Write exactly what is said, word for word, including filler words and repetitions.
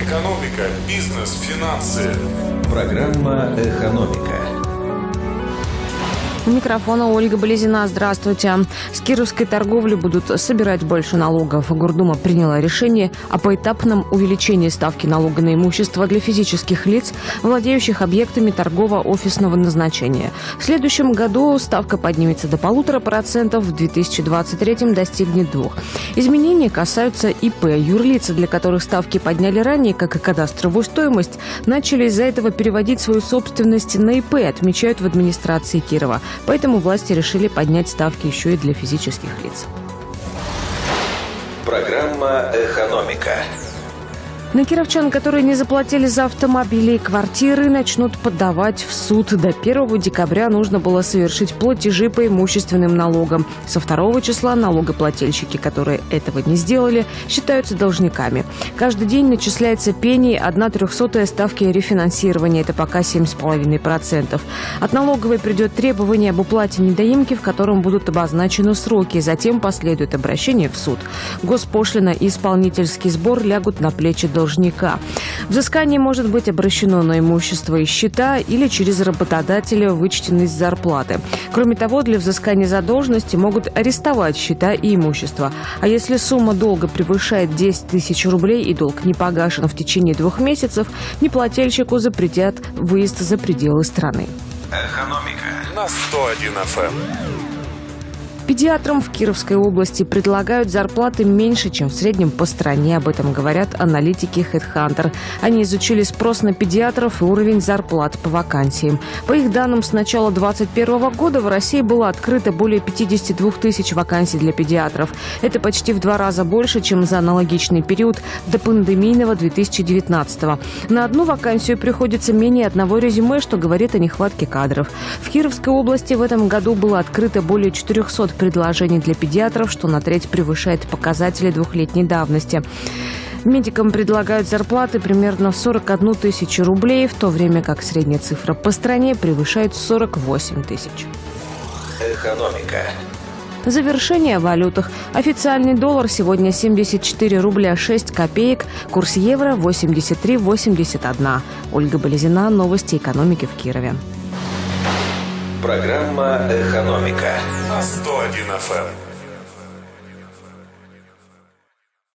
Экономика, бизнес, финансы. Программа «Экономика». У микрофона Ольга Болезина. Здравствуйте. С кировской торговли будут собирать больше налогов. Гордума приняла решение о поэтапном увеличении ставки налога на имущество для физических лиц, владеющих объектами торгово-офисного назначения. В следующем году ставка поднимется до полутора процентов, в две тысячи двадцать третьем достигнет двух. Изменения касаются ИП. Юрлицы, для которых ставки подняли ранее, как и кадастровую стоимость, начали из-за этого переводить свою собственность на ИП, отмечают в администрации Кирова. Поэтому власти решили поднять ставки еще и для физических лиц. Программа «Экономика». На кировчан, которые не заплатили за автомобили и квартиры, начнут подавать в суд. До первого декабря нужно было совершить платежи по имущественным налогам. Со второго числа налогоплательщики, которые этого не сделали, считаются должниками. Каждый день начисляется пени, одна трехсотая ставки рефинансирования. Это пока семь с половиной процентов. От налоговой придет требование об уплате недоимки, в котором будут обозначены сроки. Затем последует обращение в суд. Госпошлина и исполнительский сбор лягут на плечи должника. Взыскание может быть обращено на имущество и счета или через работодателя, вычтенный с зарплаты. Кроме того, для взыскания задолженности могут арестовать счета и имущество. А если сумма долга превышает десять тысяч рублей и долг не погашен в течение двух месяцев, неплательщику запретят выезд за пределы страны. Экономика На сто один эф эм. Педиатрам в Кировской области предлагают зарплаты меньше, чем в среднем по стране. Об этом говорят аналитики HeadHunter. Они изучили спрос на педиатров и уровень зарплат по вакансиям. По их данным, с начала две тысячи двадцать первого года в России было открыто более пятьдесят две тысячи вакансий для педиатров. Это почти в два раза больше, чем за аналогичный период до пандемийного две тысячи девятнадцатого. На одну вакансию приходится менее одного резюме, что говорит о нехватке кадров. В Кировской области в этом году было открыто более четырехсот предложений для педиатров, что на треть превышает показатели двухлетней давности. Медикам предлагают зарплаты примерно в сорок одну тысячу рублей, в то время как средняя цифра по стране превышает сорок восемь тысяч. «Экономика». Завершение о валютах. Официальный доллар сегодня семьдесят четыре рубля шесть копеек, курс евро восемьдесят три восемьдесят один. Ольга Болезина, новости экономики в Кирове. Программа «Экономика» На сто один эф эм.